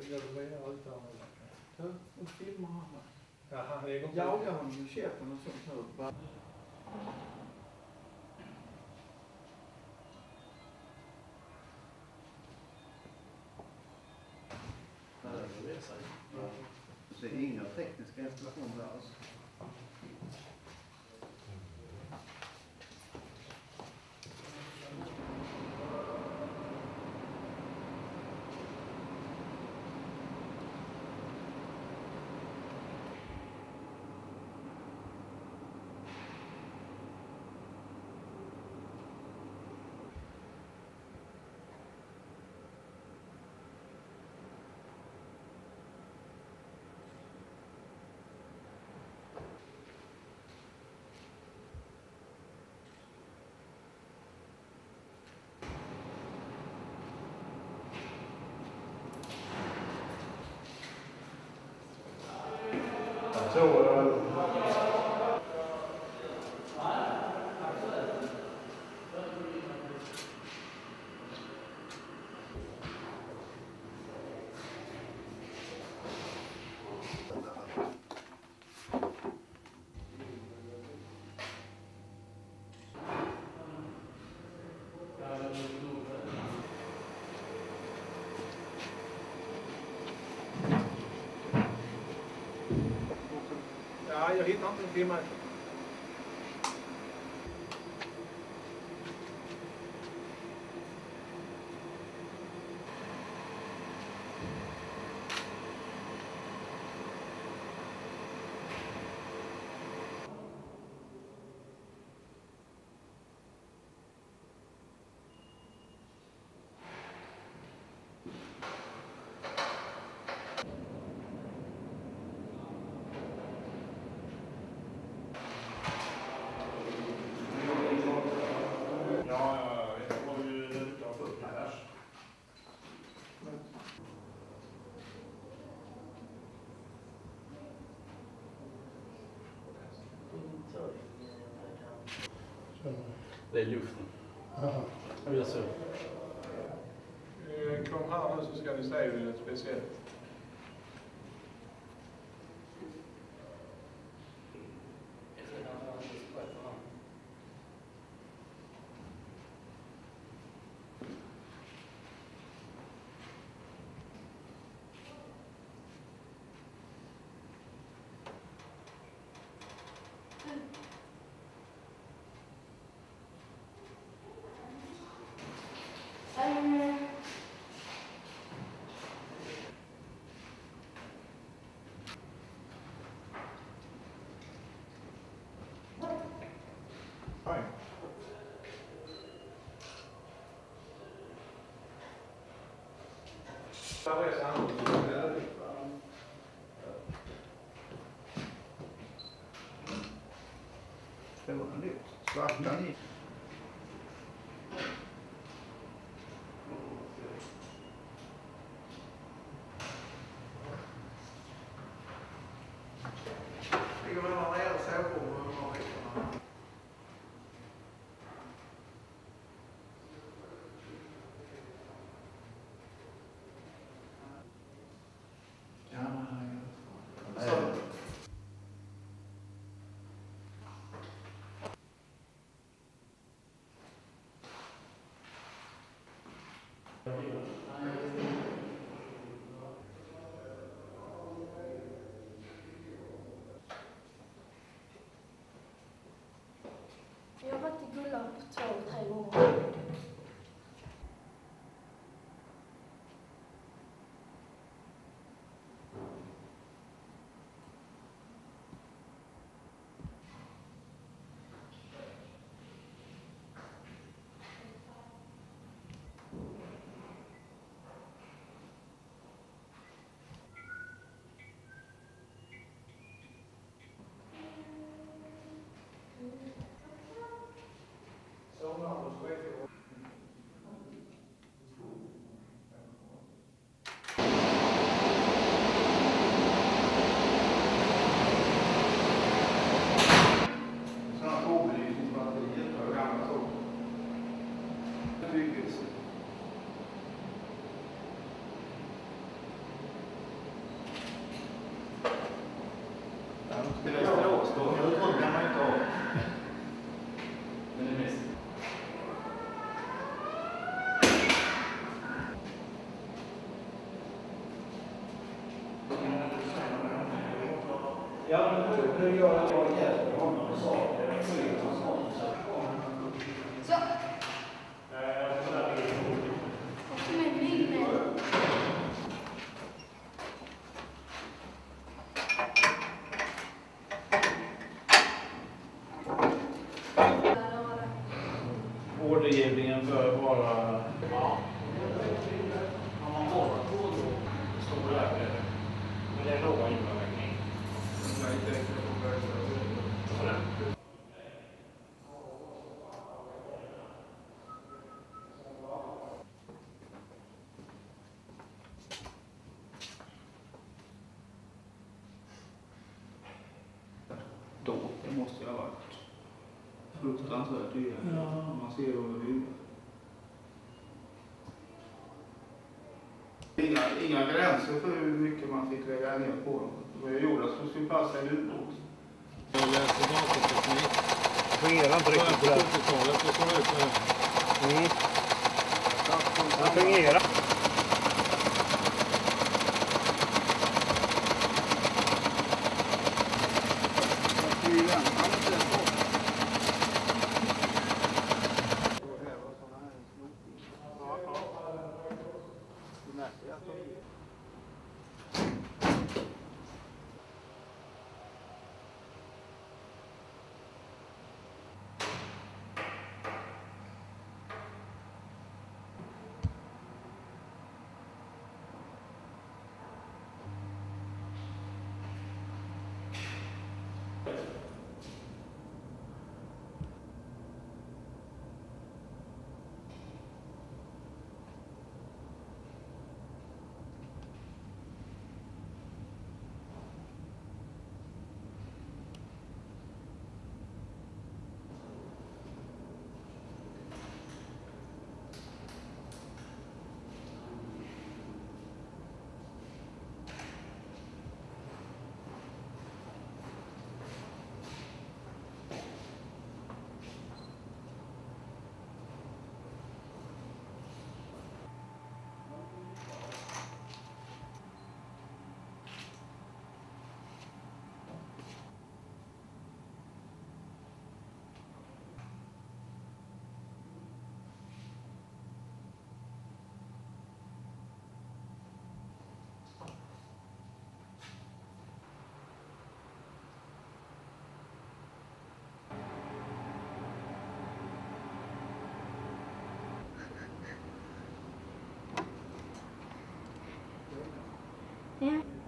jobbar jag utan Och filmar han. jaha, det går Jagar honom med käppen och sånt här. Det är inga tekniska installationer alls. Ja, jag hittar inte en filmare. Det är luften. Jag vill så. Kom här nu så ska ni se något speciellt. Svarta ni. Ligger väl någon nere och sover på de här veckorna. Jag har varit i Gullarp 2-3 gånger. Som en byggnad. Ordergivningen bör vara... Ja. Om man borrar på då stor ökning. Men det är låga inverkning. Då, det måste ju ha varit fruktansvärt dyrt. Om man ser över huvudet. Inga gränser för hur mycket man fick lägga ner på dem. Det var gjorda som skulle passa en ubåt. Jag läste datateknik. Fungerar inte riktigt Början bra. på 70-talet så såg det ut så här. Det fungerar. Ja.